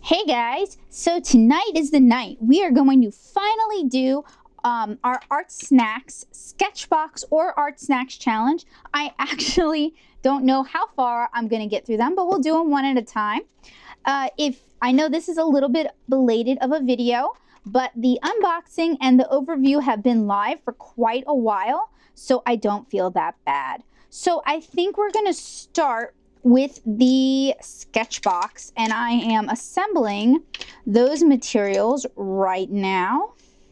Hey guys, so tonight is the night we are going to finally do our Art Snacks Sketchbox or Art Snacks challenge. I actually don't know how far I'm going to get through them, but we'll do them one at a time. If I know this is a little bit belated of a video, but the unboxing and the overview have been live for quite a while, so I don't feel that bad. So I think we're going to start with the Sketchbox, and I am assembling those materials right now.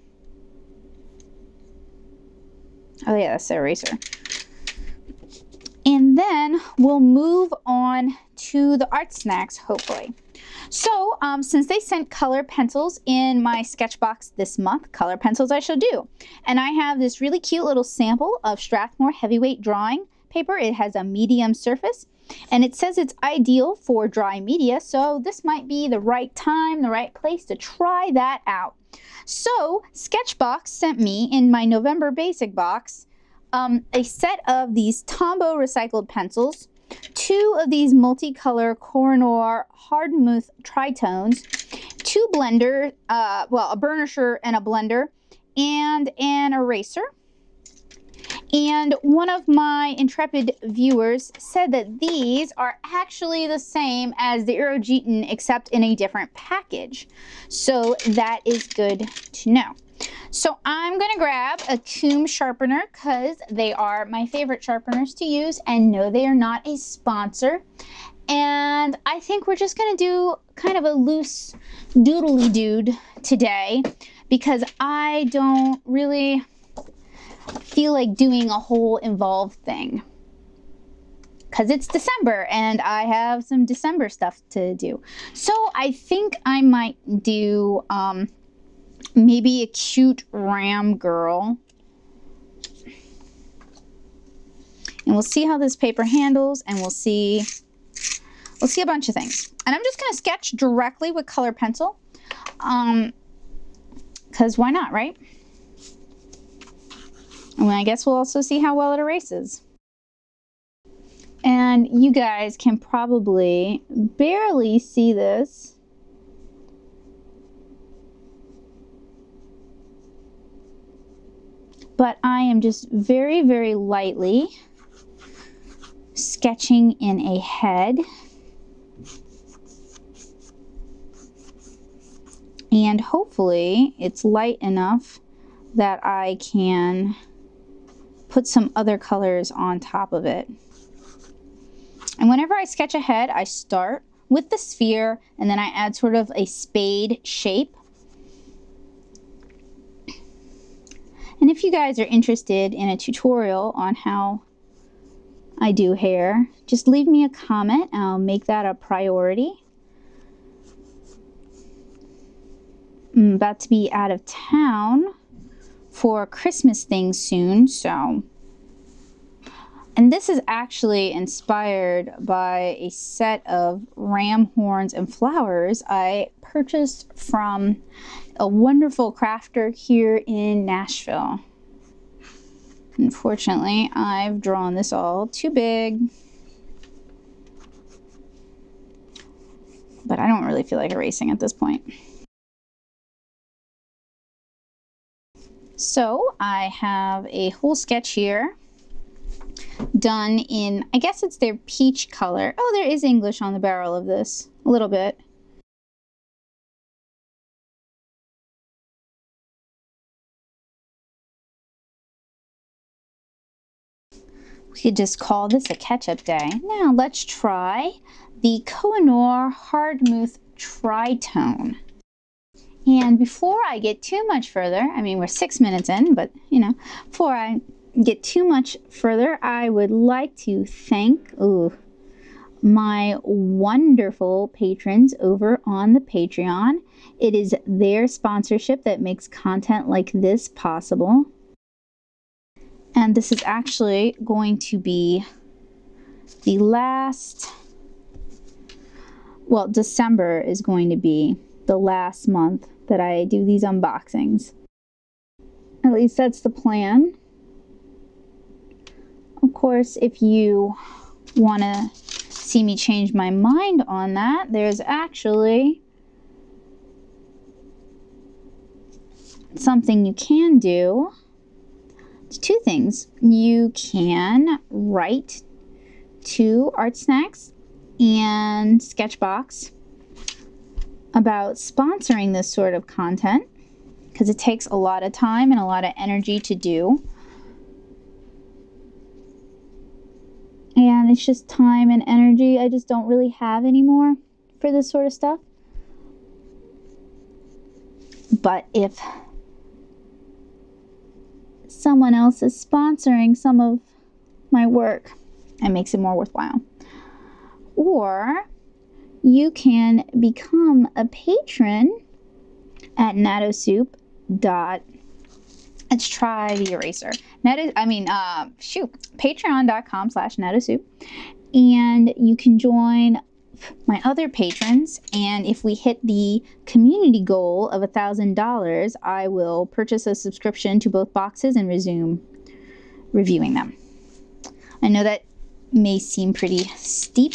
Oh yeah, that's the eraser. And then we'll move on to the Art Snacks, hopefully. So since they sent color pencils in my Sketchbox this month, color pencils I shall do. And I have this really cute little sample of Strathmore heavyweight drawing paper. It has a medium surface, and it says it's ideal for dry media, so this might be the right time, the right place to try that out. So Sketchbox sent me in my November Basic box a set of these Tombow Recycled Pencils, 2 of these multicolor Koh-i-Noor Tri Tones, 2 blenders, well, a burnisher and a blender, and an eraser. And one of my intrepid viewers said that these are actually the same as the Erogeton, except in a different package. So that is good to know. So I'm going to grab a Tombow sharpener because they are my favorite sharpeners to use, and no, they are not a sponsor. And I think we're just going to do kind of a loose doodly dude today because I don't really feel like doing a whole involved thing because it's December and I have some December stuff to do. So I think I might do maybe a cute ram girl, and we'll see how this paper handles, and we'll see a bunch of things. And I'm just going to sketch directly with color pencil because why not, right? And I guess we'll also see how well it erases. And you guys can probably barely see this, but I am just very, very lightly sketching in a head. And hopefully it's light enough that I can put some other colors on top of it. And whenever I sketch a head, I start with the sphere and then I add sort of a spade shape. And if you guys are interested in a tutorial on how I do hair, just leave me a comment. I'll make that a priority. I'm about to be out of town for Christmas things soon, so. And this is actually inspired by a set of ram horns and flowers I purchased from a wonderful crafter here in Nashville. Unfortunately, I've drawn this all too big, but I don't really feel like erasing at this point. So I have a whole sketch here done in, I guess it's their peach color. Oh, there is English on the barrel of this, a little bit. We could just call this a catch-up day. Now let's try the Koh-i-Nor Tri Tone. And before I get too much further, I mean, we're 6 minutes in, but you know, before I get too much further, I would like to thank my wonderful patrons over on the Patreon. It is their sponsorship that makes content like this possible. And this is actually going to be the last, well, December is going to be the last month that I do these unboxings. At least that's the plan. Of course, if you want to see me change my mind on that, there's actually something you can do, two things. You can write to Art Snacks and Sketchbox about sponsoring this sort of content, because it takes a lot of time and a lot of energy to do. And it's just time and energy I just don't really have anymore for this sort of stuff. But if someone else is sponsoring some of my work, it makes it more worthwhile. Or you can become a patron at Let's try the eraser. Patreon.com/natosoup. And you can join my other patrons, and if we hit the community goal of $1,000, I will purchase a subscription to both boxes and resume reviewing them. I know that may seem pretty steep,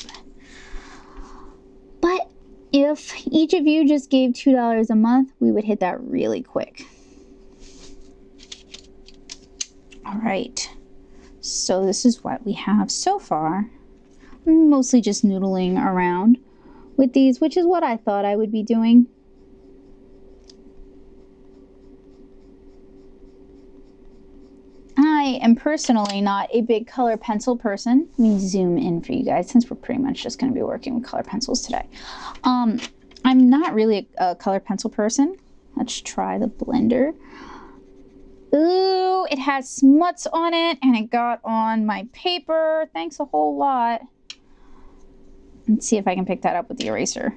but if each of you just gave $2 a month, we would hit that really quick. All right, so this is what we have so far. I'm mostly just noodling around with these, which is what I thought I would be doing. I am personally not a big color pencil person. Let me zoom in for you guys, since we're pretty much just going to be working with color pencils today. I'm not really a color pencil person. Let's try the blender. Ooh, it has smuts on it, and it got on my paper. Thanks a whole lot. Let's see if I can pick that up with the eraser.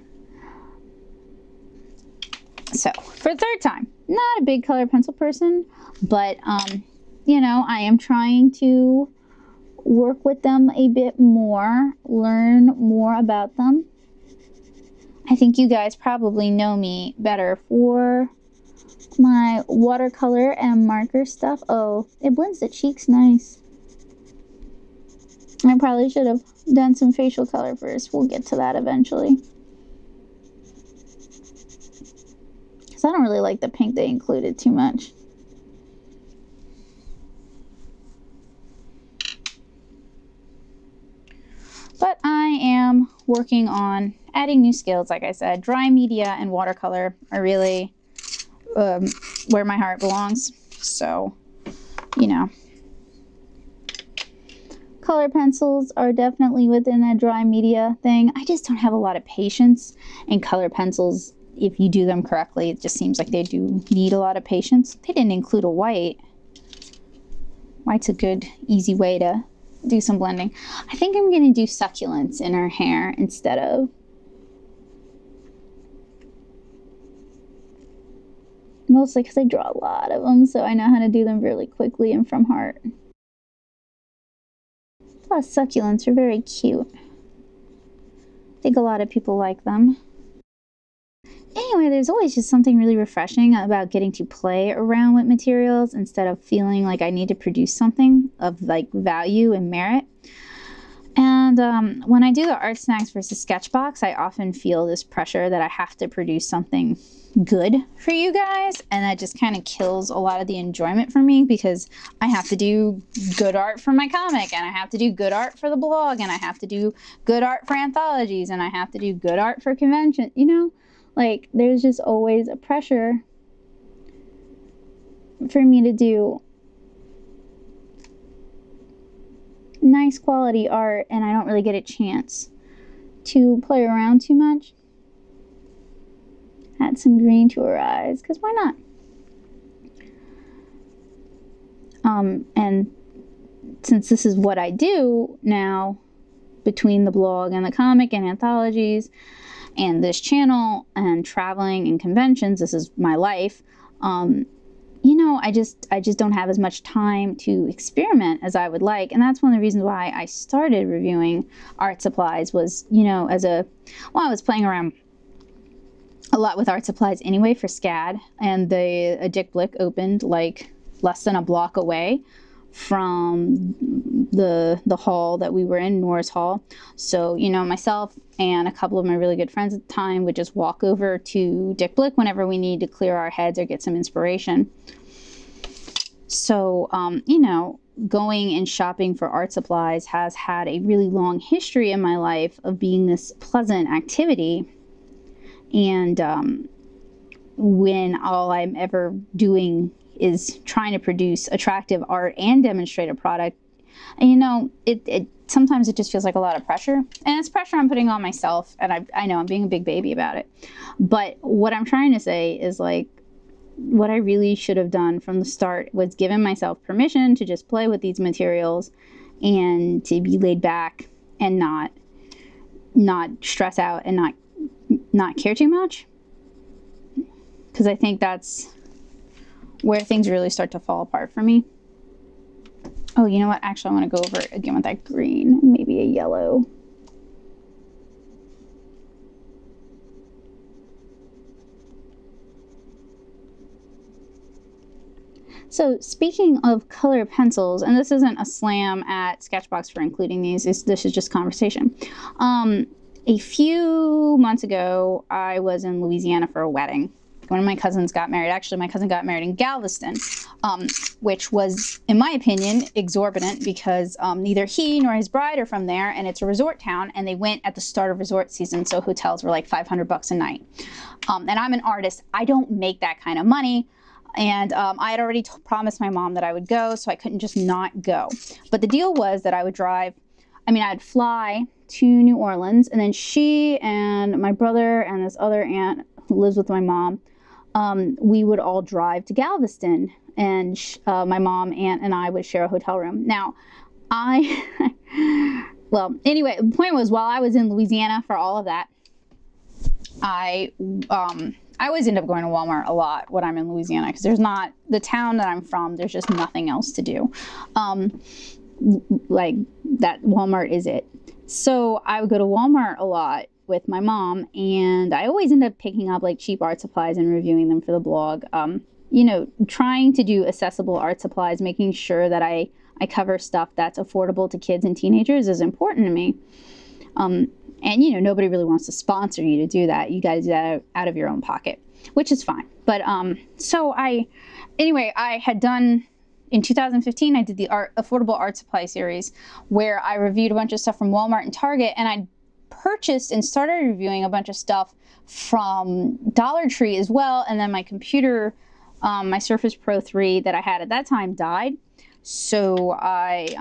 So, for the third time, not a big color pencil person, but, you know, I am trying to work with them a bit more, learn more about them. I think you guys probably know me better for my watercolor and marker stuff. Oh, it blends the cheeks nice. I probably should have done some facial color first. We'll get to that eventually. Because I don't really like the pink they included too much. But I am working on adding new skills, like I said. Dry media and watercolor are really where my heart belongs. So, you know. Color pencils are definitely within that dry media thing. I just don't have a lot of patience. And color pencils, if you do them correctly, it just seems like they do need a lot of patience. They didn't include a white. White's a good, easy way to do some blending. I think I'm going to do succulents in her hair instead of mostly because I draw a lot of them, so I know how to do them really quickly and from heart. Plus, succulents are very cute. I think a lot of people like them. Anyway, there's always just something really refreshing about getting to play around with materials instead of feeling like I need to produce something of like value and merit. And when I do the Art Snacks versus Sketchbox, I often feel this pressure that I have to produce something good for you guys, and that just kind of kills a lot of the enjoyment for me, because I have to do good art for my comic, and I have to do good art for the blog, and I have to do good art for anthologies, and I have to do good art for convention, you know? Like, there's just always a pressure for me to do nice quality art, and I don't really get a chance to play around too much. Add some green to her eyes, because why not? And since this is what I do now, between the blog and the comic and anthologies and this channel and traveling and conventions, this is my life. You know, I just don't have as much time to experiment as I would like. And that's one of the reasons why I started reviewing art supplies was, you know, I was playing around a lot with art supplies anyway for SCAD, and a Dick Blick opened like less than a block away from the hall that we were in, Nor's Hall. So, you know, myself and a couple of my really good friends at the time would just walk over to Dick Blick whenever we needed to clear our heads or get some inspiration. So, you know, going and shopping for art supplies has had a really long history in my life of being this pleasant activity. And when all I'm ever doing is trying to produce attractive art and demonstrate a product, and you know, sometimes it just feels like a lot of pressure, and it's pressure I'm putting on myself, and I know I'm being a big baby about it. But what I'm trying to say is, like, what I really should have done from the start was given myself permission to just play with these materials and to be laid back and not stress out and not care too much. Because I think that's where things really start to fall apart for me. Oh, you know what? Actually, I want to go over it again with that green, maybe a yellow. So speaking of color pencils, and this isn't a slam at Sketchbox for including these, this is just conversation. A few months ago, I was in Louisiana for a wedding. One of my cousins got married. Actually, my cousin got married in Galveston, which was, in my opinion, exorbitant because neither he nor his bride are from there, and it's a resort town, and they went at the start of resort season, so hotels were like $500 a night. And I'm an artist. I don't make that kind of money. And I had already promised my mom that I would go, so I couldn't just not go. But the deal was that I would I'd fly to New Orleans, and then she and my brother and this other aunt who lives with my mom, we would all drive to Galveston, and my mom, aunt, and I would share a hotel room. Now, well, anyway, the point was, while I was in Louisiana for all of that, I always end up going to Walmart a lot when I'm in Louisiana, because there's not, the town that I'm from, there's just nothing else to do. Like, that Walmart is it. So I would go to Walmart a lot with my mom, and I always end up picking up like cheap art supplies and reviewing them for the blog. You know, trying to do accessible art supplies, making sure that I cover stuff that's affordable to kids and teenagers is important to me. And, you know, nobody really wants to sponsor you to do that. You got to do that out of your own pocket, which is fine. But so anyway, I had done, in 2015, I did the Affordable Art Supply series, where I reviewed a bunch of stuff from Walmart and Target, and I purchased and started reviewing a bunch of stuff from Dollar Tree as well. And then my computer, my Surface Pro 3 that I had at that time died. So I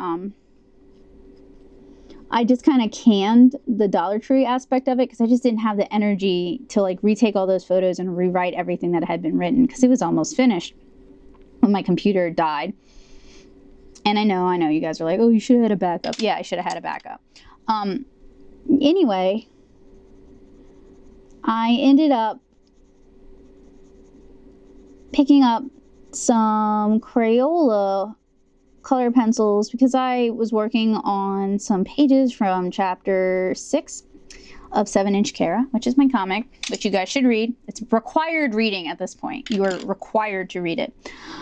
just kind of canned the Dollar Tree aspect of it, because I just didn't have the energy to like retake all those photos and rewrite everything that had been written, because it was almost finished when my computer died. And I know you guys are like, oh, you should have had a backup. Yeah, I should have had a backup. Anyway, I ended up picking up some Crayola color pencils because I was working on some pages from chapter 6 of 7-Inch Kara, which is my comic, which you guys should read. It's required reading at this point. You are required to read it.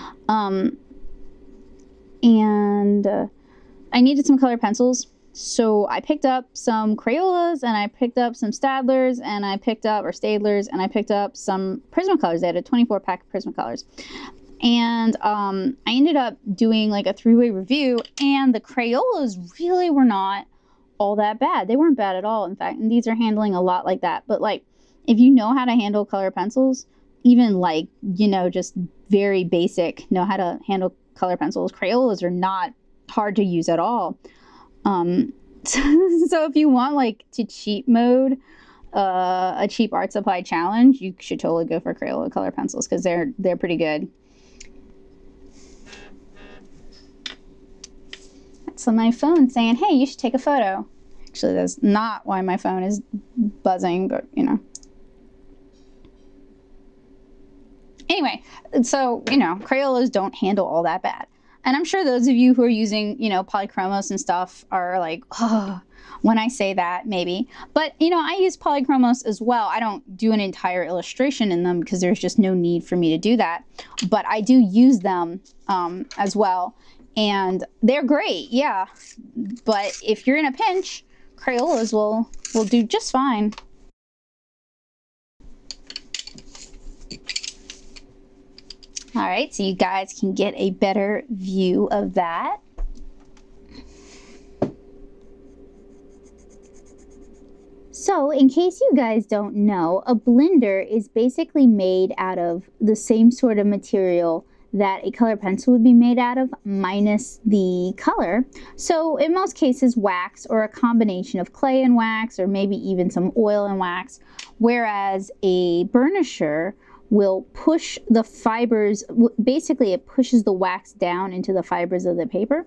And I needed some color pencils, so I picked up some Crayolas, and I picked up some Stadlers, and I picked up, or Stadlers, and I picked up some Prismacolors. They had a 24-pack of Prismacolors. And I ended up doing like a 3-way review, and the Crayolas really were not all that bad. They weren't bad at all, in fact, and these are handling a lot like that. But like, if you know how to handle color pencils, even like, you know, just very basic, know how to handle color pencils, Crayolas are not hard to use at all. So if you want like to cheat mode a cheap art supply challenge, you should totally go for Crayola color pencils, because they're pretty good. So my phone's saying, hey, you should take a photo. Actually, that's not why my phone is buzzing, but you know. Anyway, so, you know, Crayolas don't handle all that bad. And I'm sure those of you who are using, you know, polychromos and stuff are like, oh, when I say that, maybe. But, you know, I use polychromos as well. I don't do an entire illustration in them because there's just no need for me to do that. But I do use them as well. And they're great, yeah. But if you're in a pinch, Crayolas will do just fine. All right, so you guys can get a better view of that. So in case you guys don't know, a blender is basically made out of the same sort of material that a color pencil would be made out of, minus the color. So in most cases, wax or a combination of clay and wax, or maybe even some oil and wax, whereas a burnisher will push the fibers, basically it pushes the wax down into the fibers of the paper,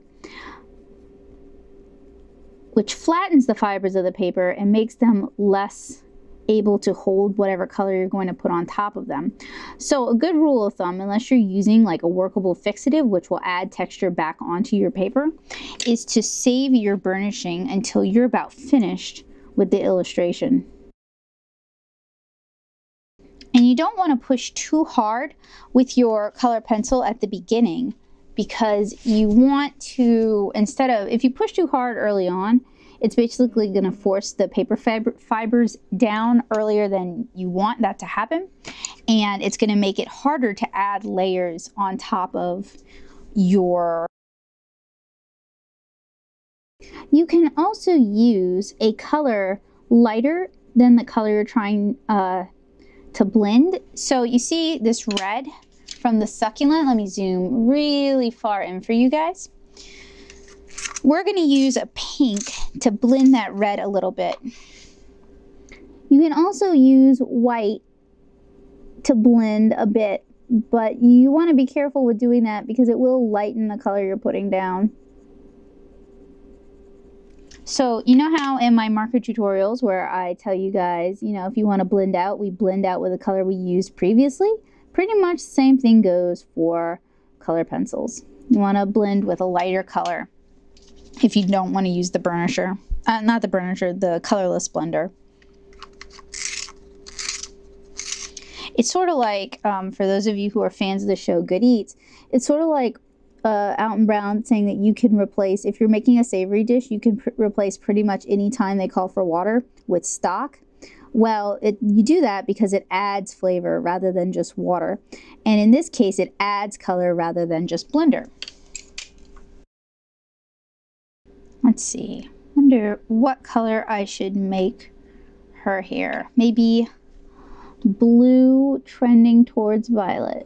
which flattens the fibers of the paper and makes them less able to hold whatever color you're going to put on top of them. So a good rule of thumb, unless you're using like a workable fixative, which will add texture back onto your paper, is to save your burnishing until you're about finished with the illustration. And you don't want to push too hard with your color pencil at the beginning, because you want to, instead of, if you push too hard early on, it's basically going to force the paper fibers down earlier than you want that to happen. And it's going to make it harder to add layers on top of your... You can also use a color lighter than the color you're trying to blend. So you see this red from the succulent. Let me zoom really far in for you guys. We're going to use a pink to blend that red a little bit. You can also use white to blend a bit, but you want to be careful with doing that because it will lighten the color you're putting down. So you know how in my marker tutorials where I tell you guys, you know, if you want to blend out, we blend out with the color we used previously? Pretty much the same thing goes for color pencils. You want to blend with a lighter color if you don't want to use the burnisher. Not the burnisher, the colorless blender. It's sort of like, for those of you who are fans of the show Good Eats, it's sort of like Alton Brown saying that you can replace, if you're making a savory dish, you can replace pretty much any time they call for water with stock. Well, you do that because it adds flavor rather than just water. And in this case, it adds color rather than just blender. Let's see. I wonder what color I should make her hair. Maybe blue trending towards violet.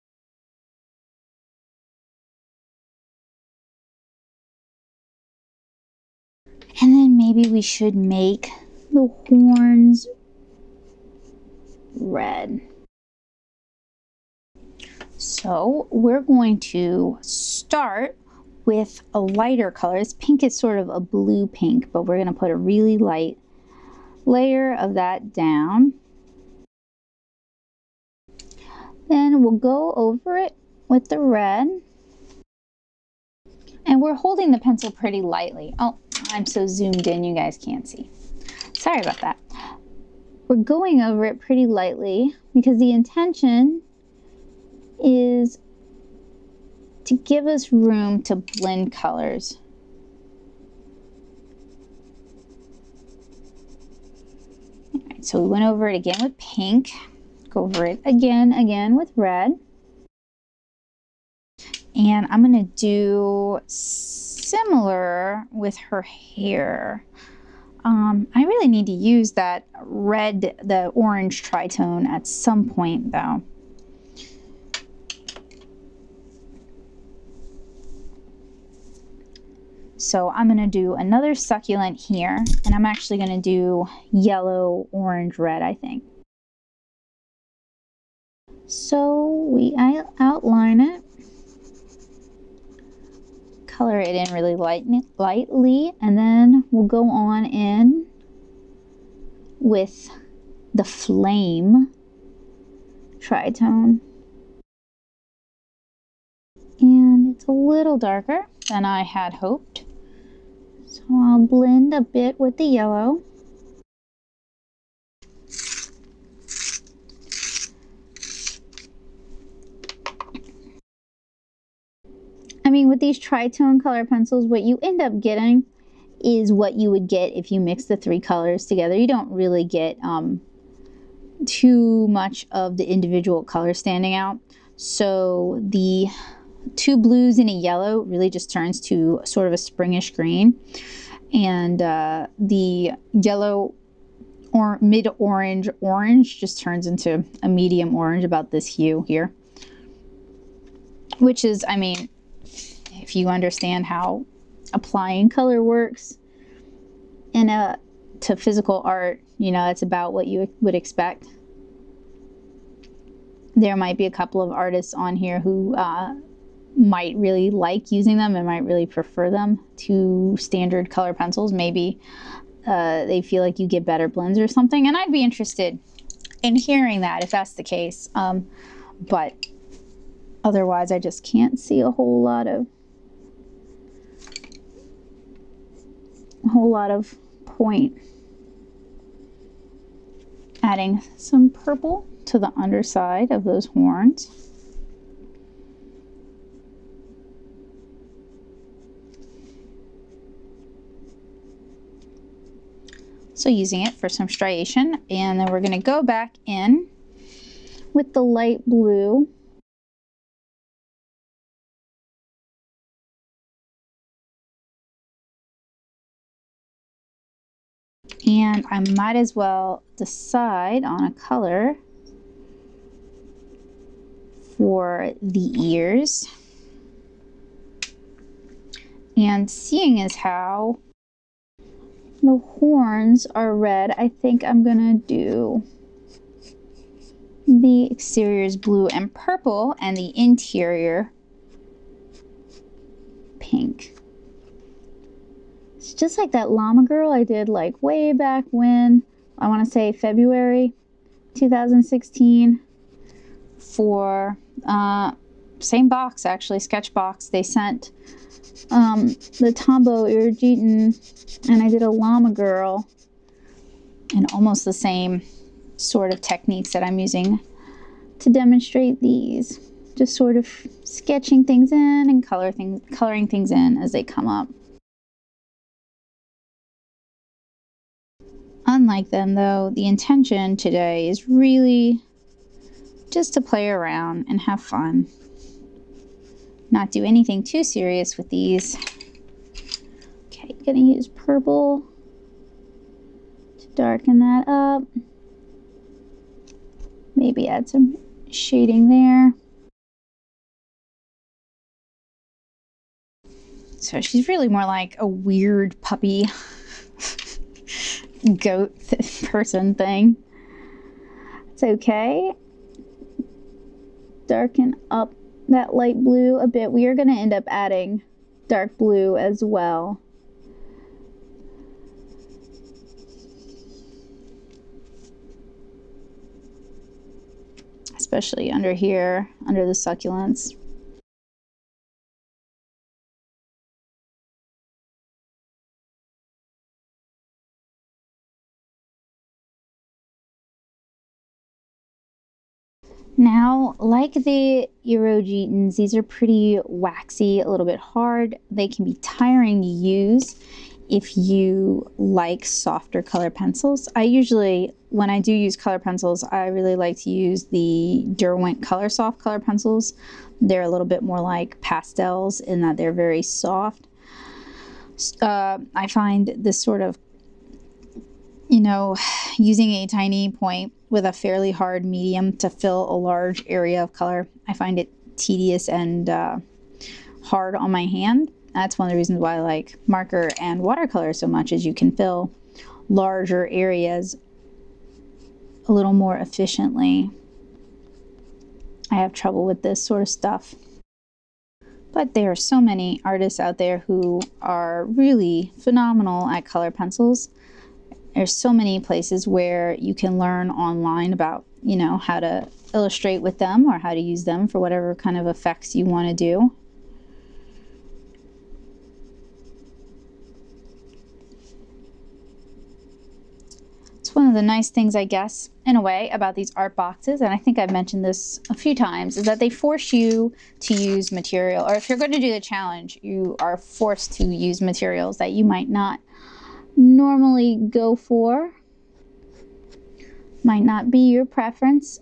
And then maybe we should make the horns red. So we're going to start with a lighter color. This pink is sort of a blue pink, but we're going to put a really light layer of that down. Then we'll go over it with the red. And we're holding the pencil pretty lightly. Oh, I'm so zoomed in you guys can't see. Sorry about that. We're going over it pretty lightly because the intention is to give us room to blend colors. All right, so we went over it again with pink. Go over it again with red. And I'm gonna do similar with her hair. I really need to use that red, the orange tritone at some point though. So I'm gonna do another succulent here, and I'm actually gonna do yellow, orange, red, I think. So I outline it, color it in really lightly, and then we'll go on in with the flame tritone. And it's a little darker than I had hoped. So I'll blend a bit with the yellow. I mean, with these these tritone color pencils, what you end up getting is what you would get if you mix the 3 colors together. You don't really get too much of the individual colors standing out. So the 2 blues and a yellow really just turns to sort of a springish green. And the yellow or mid-orange orange just turns into a medium orange, about this hue here. Which is, I mean, if you understand how applying color works to physical art, you know, it's about what you would expect. There might be a couple of artists on here who might really like using them and might really prefer them to standard color pencils. Maybe they feel like you get better blends or something, and I'd be interested in hearing that if that's the case. But otherwise, I just can't see a whole lot of point adding some purple to the underside of those horns. So using it for some striation, and then we're going to go back in with the light blue. And I might as well decide on a color for the ears. And seeing as how the horns are red, I think I'm gonna do the exteriors blue and purple and the interior pink. It's just like that llama girl I did like way back when, I want to say February 2016 for same box actually, Sketchbox. They sent the Tombow and I did a llama girl and almost the same sort of techniques that I'm using to demonstrate these. Just sort of sketching things in and coloring things in as they come up. Unlike them though, the intention today is really just to play around and have fun. Not do anything too serious with these. Okay, gonna use purple to darken that up. Maybe add some shading there. So she's really more like a weird puppy goat person thing. It's okay. Darken up that light blue a bit. We are going to end up adding dark blue as well. Especially under here, under the succulents. Now, like the Erogetons, these are pretty waxy, a little bit hard. They can be tiring to use if you like softer color pencils. I usually, when I do use color pencils, I really like to use the Derwent Color Soft color pencils. They're a little bit more like pastels in that they're very soft. I find this sort of, you know, using a tiny point with a fairly hard medium to fill a large area of color, I find it tedious and hard on my hand. That's one of the reasons why I like marker and watercolor so much, is you can fill larger areas a little more efficiently. I have trouble with this sort of stuff. But there are so many artists out there who are really phenomenal at color pencils. There's so many places where you can learn online about, you know, how to illustrate with them or how to use them for whatever kind of effects you want to do. It's one of of the nice things, I guess, in a way, about these art boxes, and I think I've mentioned this a few times, is that they force you to use material, or if you're going to do the challenge, you are forced to use materials that you might not normally go for, might not be your preference.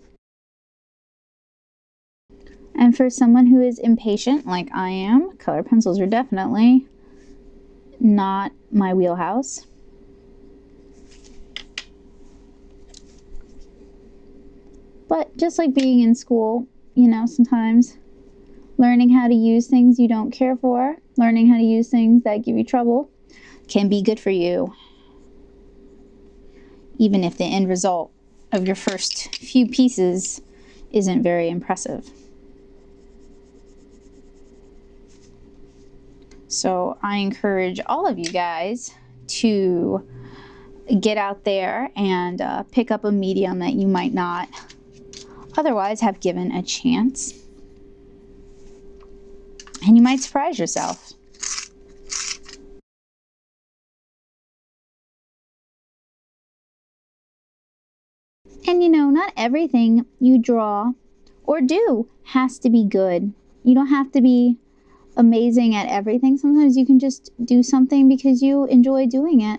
And for someone who is impatient, like I am, color pencils are definitely not my wheelhouse. But just like being in school, you know, sometimes learning how to use things you don't care for, learning how to use things that give you trouble, can be good for you, even if the end result of your first few pieces isn't very impressive. So I encourage all of you guys to get out there and pick up a medium that you might not otherwise have given a chance. And you might surprise yourself. And you know, not everything you draw or do has to be good. You don't have to be amazing at everything. Sometimes you can just do something because you enjoy doing it.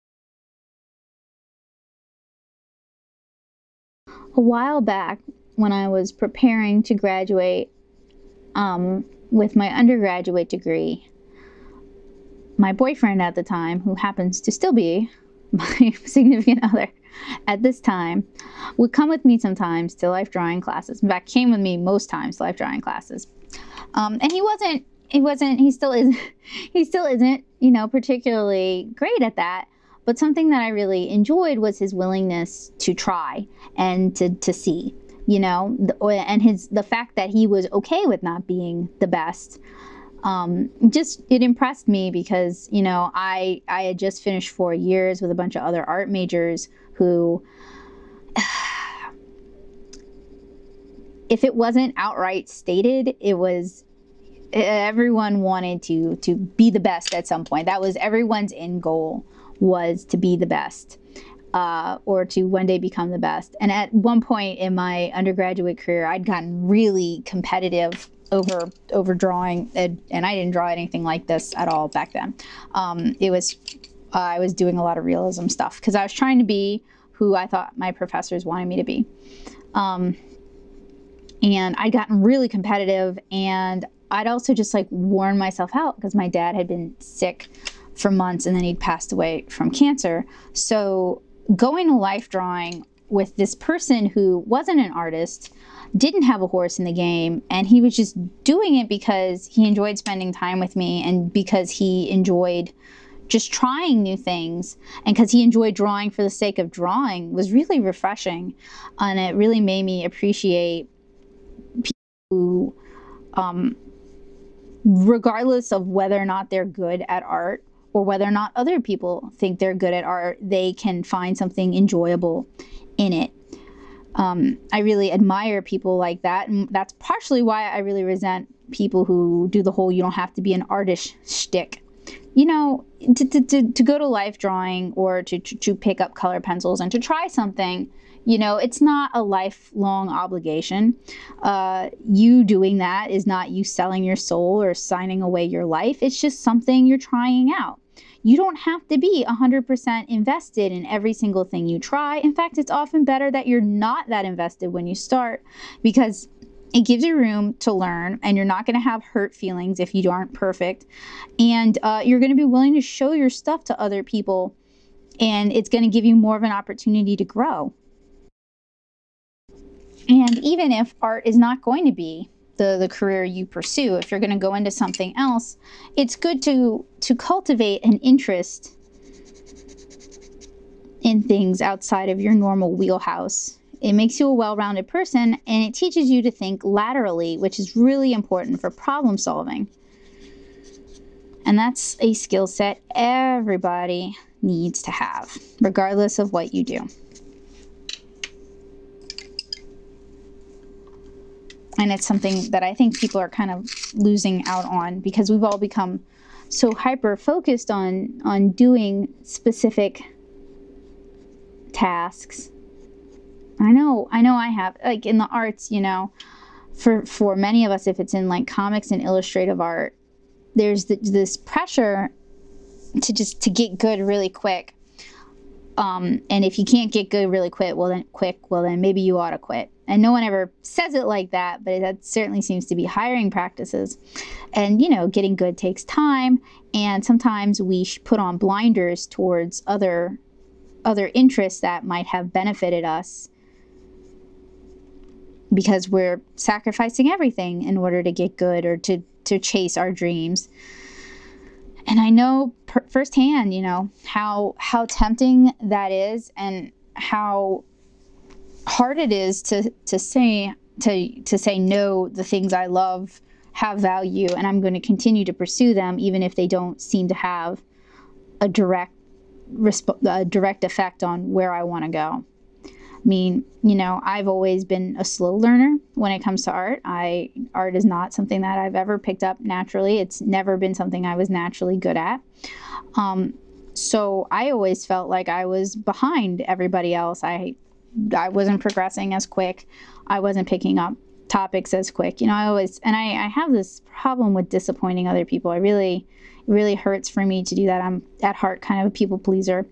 A while back, when I was preparing to graduate with my undergraduate degree, my boyfriend at the time, who happens to still be my significant other at this time, would come with me sometimes to life drawing classes. In fact, came with me most times to life drawing classes. And he still isn't, you know, particularly great at that. But something that I really enjoyed was his willingness to try and to see, you know, and the fact that he was okay with not being the best. It impressed me because, you know, I had just finished 4 years with a bunch of other art majors who, if it wasn't outright stated, it was, everyone wanted to be the best at some point. That was everyone's end goal, was to be the best, or to one day become the best. And at one point in my undergraduate career, I'd gotten really competitive over drawing, and I didn't draw anything like this at all back then. I was doing a lot of realism stuff because I was trying to be who I thought my professors wanted me to be. And I'd gotten really competitive, and I'd also just like worn myself out because my dad had been sick for months and then he'd passed away from cancer. So going to life drawing with this person who wasn't an artist, didn't have a horse in the game, and he was just doing it because he enjoyed spending time with me and because he enjoyed just trying new things and because he enjoyed drawing for the sake of drawing, was really refreshing. And it really made me appreciate people who, regardless of whether or not they're good at art or whether or not other people think they're good at art, they can find something enjoyable in it. I really admire people like that, and that's partially why I really resent people who do the whole "you don't have to be an artist" shtick. You know, to go to life drawing or to pick up color pencils and to try something, you know, it's not a lifelong obligation. You doing that is not you selling your soul or signing away your life. It's just something you're trying out. You don't have to be 100% invested in every single thing you try. In fact, it's often better that you're not that invested when you start, because it gives you room to learn, and you're not going to have hurt feelings if you aren't perfect. And you're going to be willing to show your stuff to other people, and it's going to give you more of an opportunity to grow. And even if art is not going to be the career you pursue, if you're going to go into something else, it's good to cultivate an interest in things outside of your normal wheelhouse. It makes you a well-rounded person, and it teaches you to think laterally, which is really important for problem solving. And that's a skill set everybody needs to have, regardless of what you do. And it's something that I think people are kind of losing out on, because we've all become so hyper-focused on doing specific tasks. I know I have, like in the arts, you know, for many of us, if it's in like comics and illustrative art, there's this pressure to get good really quick. And if you can't get good really quick, well then maybe you ought to quit. And no one ever says it like that, but that certainly seems to be hiring practices. And you know, getting good takes time, and sometimes we put on blinders towards other interests that might have benefited us, because we're sacrificing everything in order to get good or to chase our dreams. And I know firsthand, you know, how tempting that is, and how hard it is to say no. The things I love have value, and I'm going to continue to pursue them even if they don't seem to have a direct effect on where I want to go. I mean, you know, I've always been a slow learner when it comes to art. Art is not something that I've ever picked up naturally. It's never been something I was naturally good at. So I always felt like I was behind everybody else. I wasn't progressing as quick. I wasn't picking up topics as quick. You know, I have this problem with disappointing other people. It really hurts for me to do that. I'm at heart kind of a people pleaser.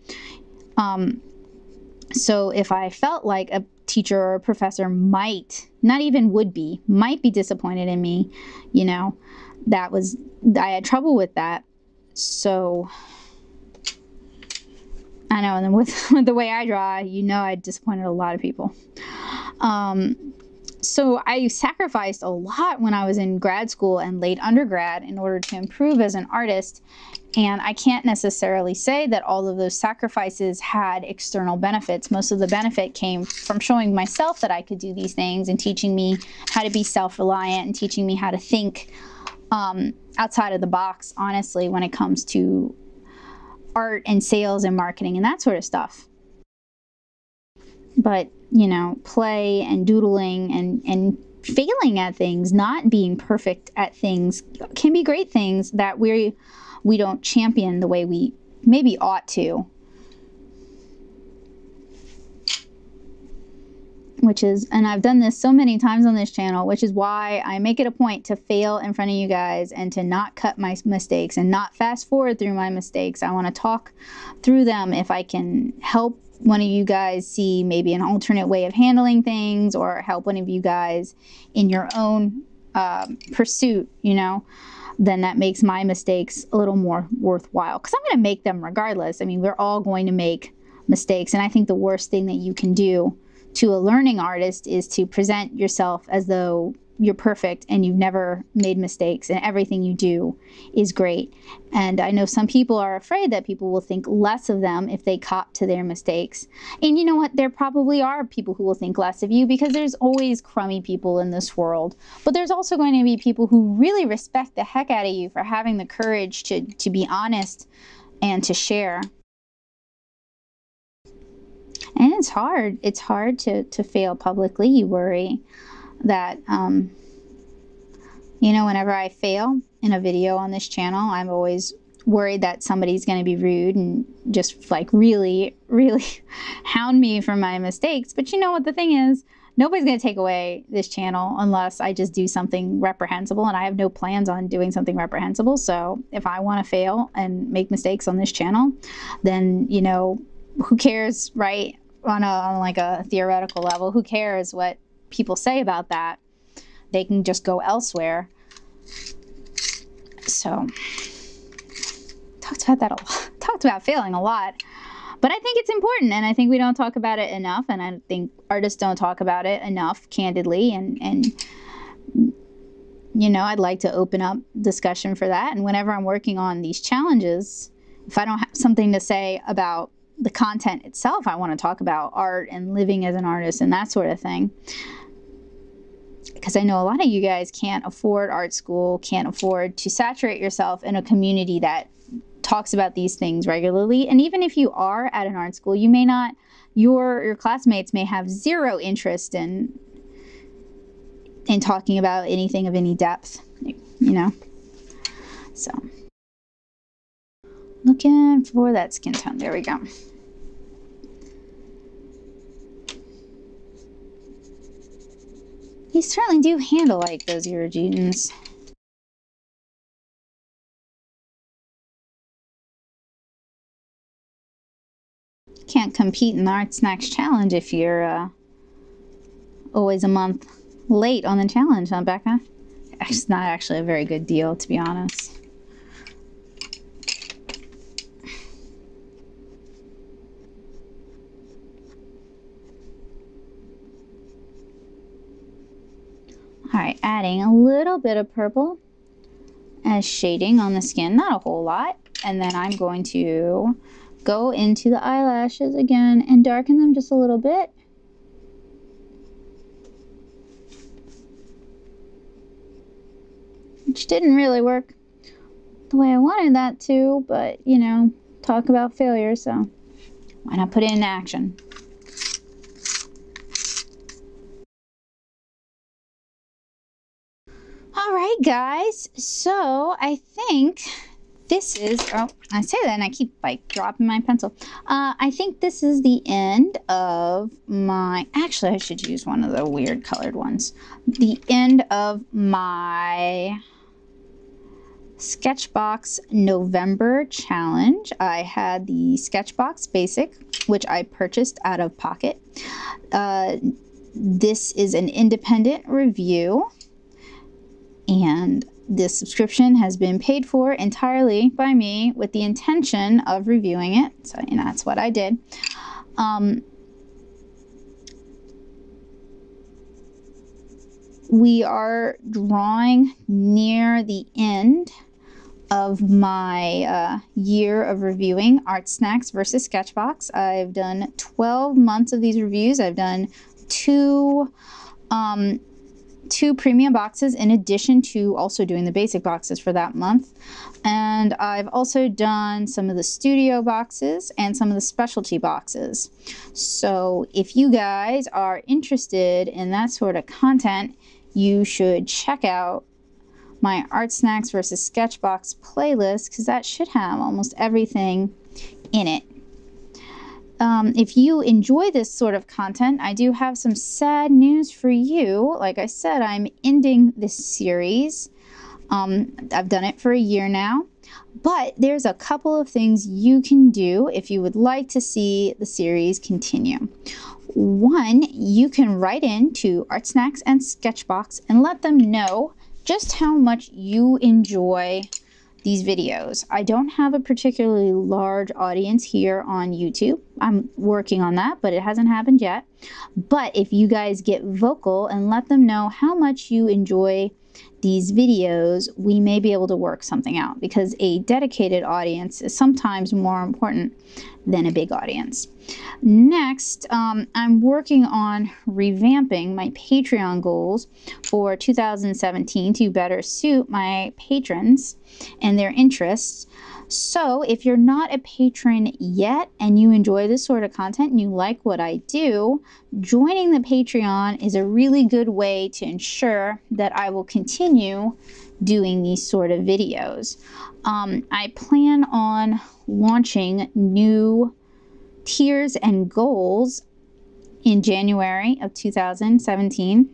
So if I felt like a teacher or a professor might be disappointed in me, you know, I had trouble with that. So I know, and then with the way I draw, you know, I disappointed a lot of people. So I sacrificed a lot when I was in grad school and late undergrad in order to improve as an artist. And I can't necessarily say that all of those sacrifices had external benefits. Most of the benefit came from showing myself that I could do these things, and teaching me how to be self-reliant, and teaching me how to think outside of the box, honestly, when it comes to art and sales and marketing and that sort of stuff. But, you know, play and doodling and failing at things, not being perfect at things, can be great things that we don't champion the way we maybe ought to. And I've done this so many times on this channel, which is why I make it a point to fail in front of you guys and to not cut my mistakes and not fast forward through my mistakes. I want to talk through them if I can help one of you guys see maybe an alternate way of handling things, or help one of you guys in your own pursuit, you know. Then that makes my mistakes a little more worthwhile, because I'm going to make them regardless. I mean, we're all going to make mistakes, and I think the worst thing that you can do to a learning artist is to present yourself as though you're perfect and you've never made mistakes and everything you do is great. And I know some people are afraid that people will think less of them if they cop to their mistakes. And you know what? There probably are people who will think less of you, because there's always crummy people in this world. But there's also going to be people who really respect the heck out of you for having the courage to be honest and to share. And it's hard. It's hard to fail publicly. You worry that, you know, whenever I fail in a video on this channel, I'm always worried that somebody's going to be rude and just like really hound me for my mistakes. But you know what the thing is? Nobody's going to take away this channel unless I just do something reprehensible, and I have no plans on doing something reprehensible. So if I want to fail and make mistakes on this channel, then, you know, who cares, right? On like a theoretical level, who cares what people say about that? They can just go elsewhere. So talked about failing a lot, but I think it's important, and I think we don't talk about it enough, and I think artists don't talk about it enough candidly, and you know, I'd like to open up discussion for that. And whenever I'm working on these challenges, if I don't have something to say about the content itself, I want to talk about art and living as an artist and that sort of thing. Because I know a lot of you guys can't afford art school, can't afford to saturate yourself in a community that talks about these things regularly. And even if you are at an art school, you may not, your classmates may have zero interest in talking about anything of any depth, you know. So looking for that skin tone. There we go. These certainly do handle like those irrigatants. Can't compete in the Art Snacks Challenge if you're always a month late on the challenge, huh, Becca? It's not actually a very good deal, to be honest. All right, adding a little bit of purple as shading on the skin, not a whole lot. And then I'm going to go into the eyelashes again and darken them just a little bit. Which didn't really work the way I wanted that to, but you know, talk about failure, so why not put it in action? All right, guys, so I think this is, oh, I say that and I keep like dropping my pencil. I think this is the end of my, actually I should use one of the weird colored ones. The end of my SketchBox November challenge. I had the SketchBox Basic, which I purchased out of pocket. This is an independent review, and this subscription has been paid for entirely by me with the intention of reviewing it. So, you know, that's what I did. We are drawing near the end of my year of reviewing Art Snacks versus Sketchbox. I've done 12 months of these reviews. I've done two premium boxes in addition to also doing the basic boxes for that month. And I've also done some of the studio boxes and some of the specialty boxes. So if you guys are interested in that sort of content, you should check out my Art Snacks versus Sketchbox playlist, because that should have almost everything in it. If you enjoy this sort of content, I do have some sad news for you. Like I said, I'm ending this series. I've done it for a year now, but there's a couple of things you can do if you would like to see the series continue. One, you can write in to Art Snacks and Sketchbox and let them know just how much you enjoy these videos. I don't have a particularly large audience here on YouTube. I'm working on that, but it hasn't happened yet. But if you guys get vocal and let them know how much you enjoy these videos, we may be able to work something out, because a dedicated audience is sometimes more important than a big audience. Next, I'm working on revamping my Patreon goals for 2017 to better suit my patrons and their interests. So if you're not a patron yet and you enjoy this sort of content and you like what I do, joining the Patreon is a really good way to ensure that I will continue doing these sort of videos. I plan on launching new tiers and goals in January of 2017.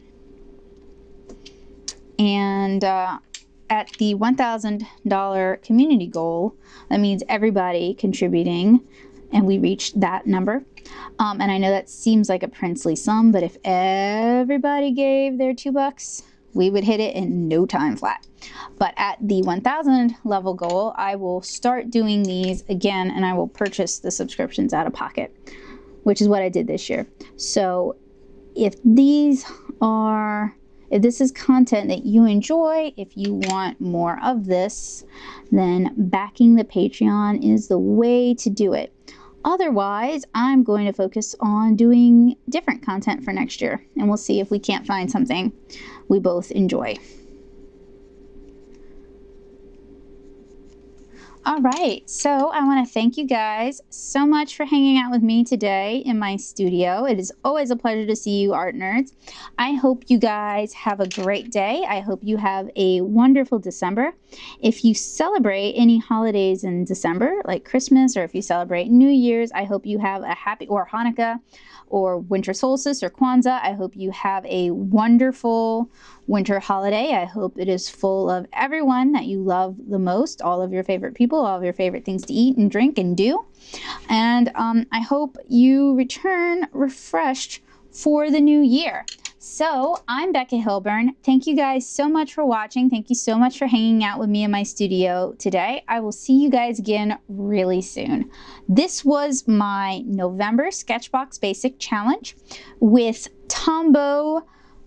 And at the $1,000 community goal, that means everybody contributing, and we reached that number. And I know that seems like a princely sum, but if everybody gave their $2, we would hit it in no time flat. But at the 1,000 level goal, I will start doing these again, and I will purchase the subscriptions out of pocket, which is what I did this year. So if this is content that you enjoy, if you want more of this, then backing the Patreon is the way to do it. Otherwise, I'm going to focus on doing different content for next year, and we'll see if we can't find something we both enjoy. All right, so I want to thank you guys so much for hanging out with me today in my studio. It is always a pleasure to see you art nerds. I hope you guys have a great day. I hope you have a wonderful December. If you celebrate any holidays in December, like Christmas, or if you celebrate New Year's, I hope you have a happy, or Hanukkah, or winter solstice, or Kwanzaa. I hope you have a wonderful winter holiday. I hope it is full of everyone that you love the most, all of your favorite people, all of your favorite things to eat and drink and do. And I hope you return refreshed for the new year. So I'm Becca Hilburn. Thank you guys so much for watching. Thank you so much for hanging out with me in my studio today. I will see you guys again really soon. This was my November SketchBox Basic Challenge with Tombow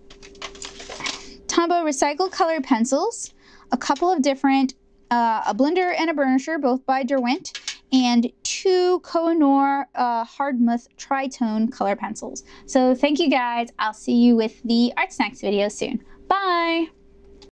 Recycled Color Pencils, a couple of different, a blender and a burnisher, both by Derwent, and 2 Koh-i-Noor Tri Tone color pencils. So thank you guys. I'll see you with the Art Snacks video soon. Bye!